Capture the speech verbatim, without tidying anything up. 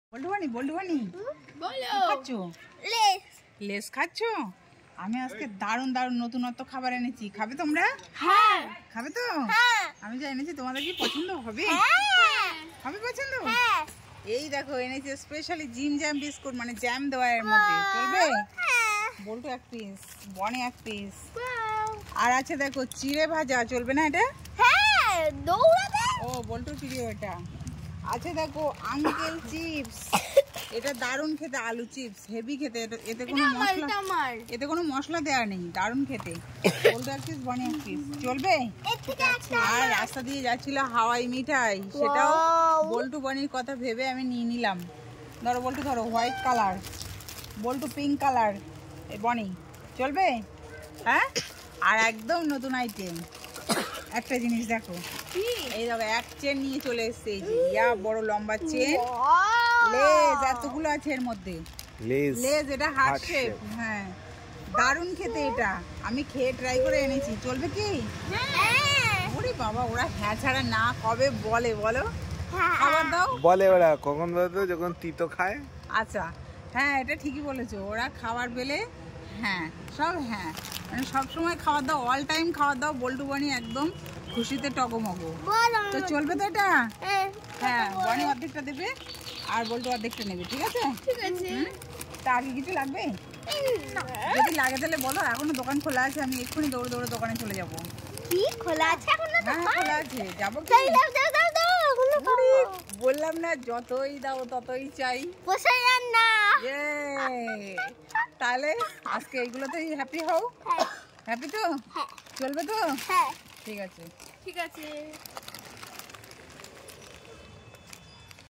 বল্টু বানি বল্টু বানি বলো খাচ্ছ? লেস লেস খাচ্ছ? আমি আজকে দারুণ দারুণ নতুনত্ব খাবার এনেছি, খাবে তোমরা? হ্যাঁ খাবে তো? হ্যাঁ আমি যা এনেছি তোমাদের কি পছন্দ হবে? হ্যাঁ হবে পছন্দ? হ্যাঁ এই দেখো এনেছি স্পেশালি জিম জ্যাম বিস্কুট, মানে জ্যাম দেওয়া এর মধ্যে। চলবে? বল্টু এক পিস, বনি এক পিস, আর আছে দেখো চিড়ে ভাজা। চলবে না এটা? হ্যাঁ দৌড়াবে। ও বল্টু প্রিয় এটা। আছে দেখো আঙ্কেল চিপস, এটা দারুণ খেতে, আলু চিপস হেভি খেতে। এটা- এতে কোনো মশলা আমার এতে কোনো মশলা দেওয়া নেই, দারুণ খেতে। বল্টু এক পিস, বনি এক পিস। চলবে? এর থেকে একটা আর রাস্তা দিয়ে যাচ্ছিল হাওয়াই মিঠাই, সেটাও Wow! বল্টু বনির কথা ভেবে আমি নিয়ে নিলাম। ধরো বল্টু, ধরো white colour, Boltu pink colour, এই বনি। চলবে? হ্যাঁ। আর একদম নতুন আইটেম একটা জিনিস দেখো, কি এই দেখো এক চেন নিয়ে চলে এসছে, এই যে ইয়া বড় লম্বা চেন, Wow! লেজ এতগুলো আছে এর মধ্যে। লেজ লেজ এটা হার্ট heart শেপ। shape। হ্যাঁ দারুণ খেতে এটা, আমি খেয়ে ট্রাই করে এনেছি। চলবে কি? হ্যাঁ ওরে বাবা, ওরা হ্যাঁ ছাড়া না কবে বলে বলো? খাবার দাও। বলে ওরা কখন বলতো যখন তিতো খায়। আচ্ছা হ্যাঁ, এটা ঠিকই বলেছো, ওরা খাবার পেলে হ্যাঁ সব হ্যাঁ, মানে সব সময় খাবার দাও, অল টাইম খাবার দাও। বল্টু বনি একদম খুশিতে টগমগো। বলো তো চলবে তো এটা? হ্যাঁ হ্যাঁ, বনি অর্ধেকটা দেবে আর বল্টু অর্ধেকটা নেবে, ঠিক আছে? ঠিক আছে হুম? তা আগে কিছু লাগবে? যদি লাগে তাহলে বলো, এখনো দোকান খোলা আছে, আমি এক্ষুনি দৌড়ে দৌড়ে দোকানে চলে যাবো। কি খোলা আছে এখন না? হ্যাঁ খোলা আছে, যাবো কি? দাও দাও দাও দাও দাও এগুলো ওরে, বললাম না যতই দাও ততই চাই। পোষায় আর না। ইয়ে, তাহলে আজকে এইগুলোতেই হ্যাপি হও। হ্যাঁ হ্যাপি তো? হ্যাঁ চলবে তো? হ্যাঁ ঠিক আছে। ঠিক আছে